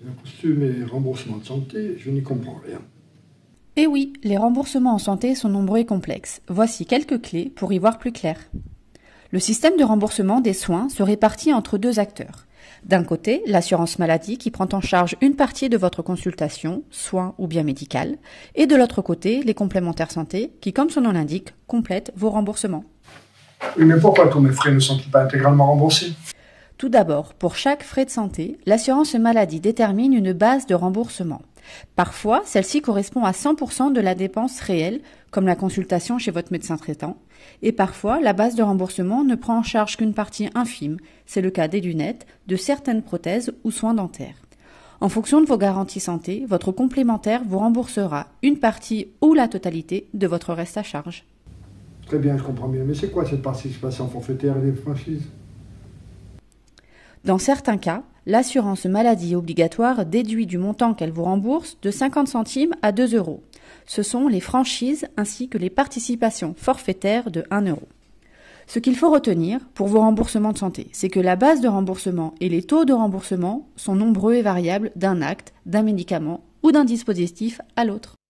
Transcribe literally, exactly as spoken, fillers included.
Costume et remboursement de santé, je n'y comprends rien. Eh oui, les remboursements en santé sont nombreux et complexes. Voici quelques clés pour y voir plus clair. Le système de remboursement des soins se répartit entre deux acteurs. D'un côté, l'assurance maladie qui prend en charge une partie de votre consultation, soins ou bien médical, et de l'autre côté, les complémentaires santé qui, comme son nom l'indique, complètent vos remboursements. Oui, mais pourquoi tous mes frais ne sont-ils pas intégralement remboursés? Tout d'abord, pour chaque frais de santé, l'assurance maladie détermine une base de remboursement. Parfois, celle-ci correspond à cent pour cent de la dépense réelle, comme la consultation chez votre médecin traitant, et parfois, la base de remboursement ne prend en charge qu'une partie infime, c'est le cas des lunettes, de certaines prothèses ou soins dentaires. En fonction de vos garanties santé, votre complémentaire vous remboursera une partie ou la totalité de votre reste à charge. Très bien, je comprends bien. Mais c'est quoi cette participation forfaitaire et des franchises? Dans certains cas, l'assurance maladie obligatoire déduit du montant qu'elle vous rembourse de cinquante centimes à deux euros. Ce sont les franchises ainsi que les participations forfaitaires de un euro. Ce qu'il faut retenir pour vos remboursements de santé, c'est que la base de remboursement et les taux de remboursement sont nombreux et variables d'un acte, d'un médicament ou d'un dispositif à l'autre.